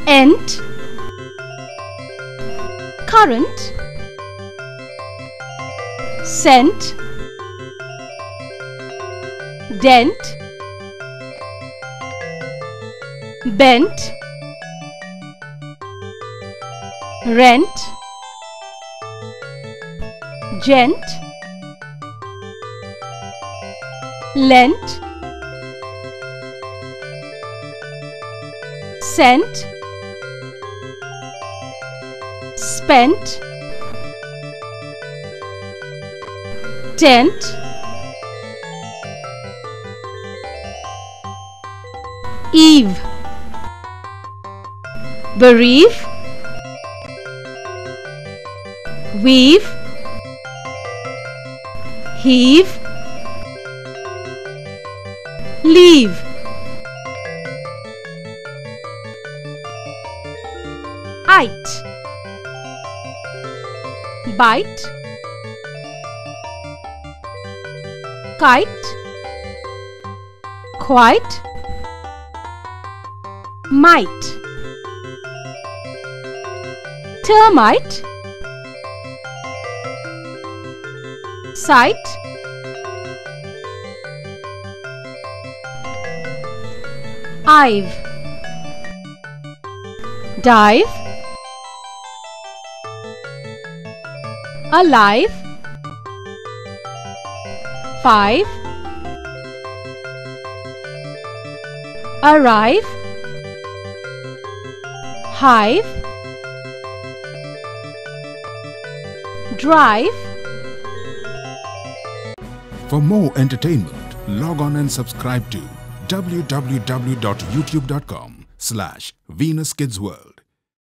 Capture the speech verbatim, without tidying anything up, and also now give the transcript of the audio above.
Ent, current, cent, dent, bent, rent, gent, lent, sent, spent, tent, eve, bereave, weave, heave, leave, ite, bite, kite, quite, might, termite, sight, ive, dive, alive, five, arrive, hive, drive. For more entertainment, log on and subscribe to w w w dot youtube dot com slash Venus Kids World.